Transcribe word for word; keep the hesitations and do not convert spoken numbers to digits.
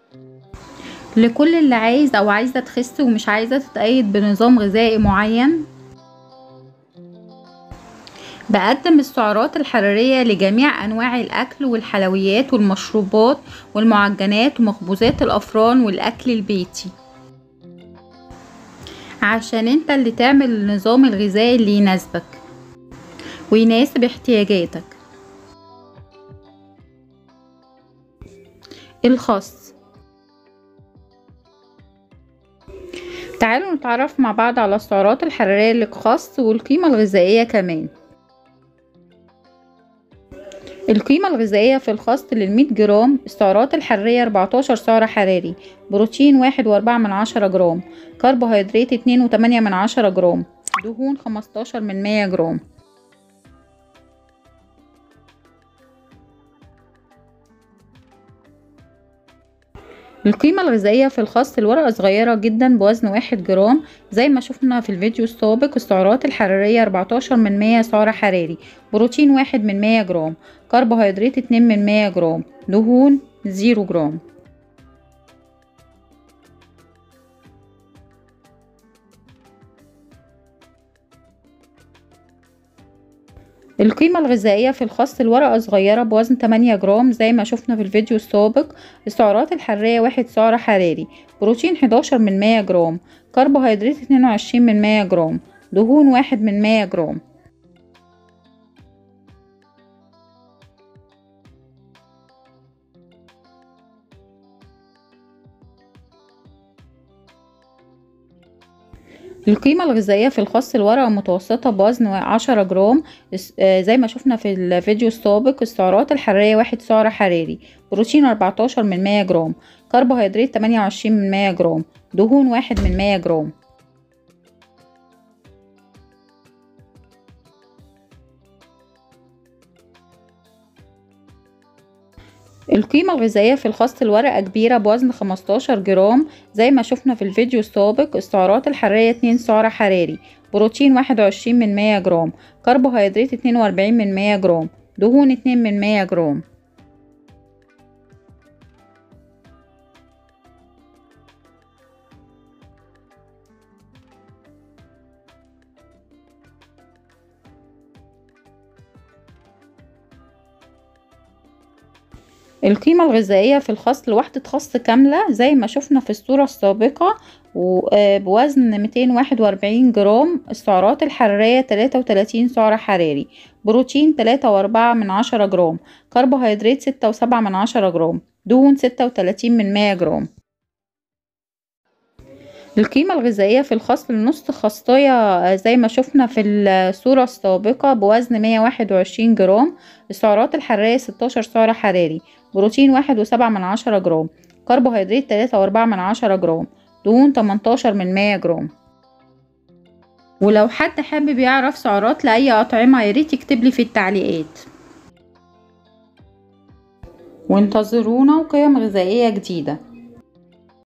لكل اللي عايز او عايزة تخس ومش عايزة تتقيد بنظام غذائي معين. بقدم السعرات الحرارية لجميع انواع الاكل والحلويات والمشروبات والمعجنات ومخبوزات الافران والاكل البيتي، عشان انت اللي تعمل النظام الغذائي اللي يناسبك ويناسب احتياجاتك. الخس. تعالوا نتعرف مع بعض على السعرات الحرارية للخس والقيمة الغذائية كمان. القيمة الغذائية في الخس للمية جرام السعرات الحرارية أربعتاشر سعر حراري، بروتين واحد وأربعة من عشرة جرام، كربوهيدرات اتنين وتمانية من عشرة جرام، دهون خمستاشر من مية جرام. القيمة الغذائية في الخس الورقة صغيرة جدا بوزن واحد جرام، زي ما شفنا في الفيديو السابق. السعرات الحرارية أربعتاشر من مية سعر حراري، بروتين واحد من مية جرام، كربوهيدرات اتنين من مية جرام، دهون زيرو جرام. القيمة الغذائية في الخس الورقة صغيرة بوزن تمانية جرام، زي ما شفنا في الفيديو السابق. السعرات الحرارية واحد سعر حراري، بروتين حداشر من مية جرام، كربوهيدرات اتنين وعشرين من مية جرام، دهون واحد من مية جرام. القيمة الغذائية في الخس الورقة متوسطة بوزن عشرة جرام، زي ما شفنا في الفيديو السابق. السعرات الحرارية واحد سعر حراري، بروتين أربعتاشر من مية جرام، كربوهيدرات تمانية وعشرين من مية جرام، دهون واحد من مية جرام. القيمة الغذائية في الخس الورقة كبيرة بوزن خمستاشر جرام، زي ما شفنا في الفيديو السابق. السعرات الحرارية اتنين سعر حراري، بروتين واحد وعشرين من مية جرام، كربوهيدرات اتنين وأربعين من مية جرام، دهون اتنين من مية جرام. القيمة الغذائية في الخس لوحدة خس كاملة، زي ما شفنا في الصورة السابقة، وبوزن ميتين واحد وأربعين جرام. السعرات الحرارية تلاتة وتلاتين سعر حراري، بروتين تلاتة وأربعة من عشرة جرام، كربوهيدرات ستة وسبعة من عشرة جرام، دهون ستة وتلاتين من مية جرام. القيمة الغذائية في الخس لنص خصاية، زي ما شفنا في الصورة السابقة، بوزن مية واحد وعشرين جرام. السعرات الحرارية ستاشر سعر حراري، بروتين واحد وسبعة من عشرة جرام، كربوهيدرات تلاتة وأربعة من عشرة جرام، دهون تمنتاشر من مية جرام. ولو حد حابب يعرف سعرات لأي أطعمة ياريت يكتبلي في التعليقات. وانتظرونا وقيم غذائية جديدة.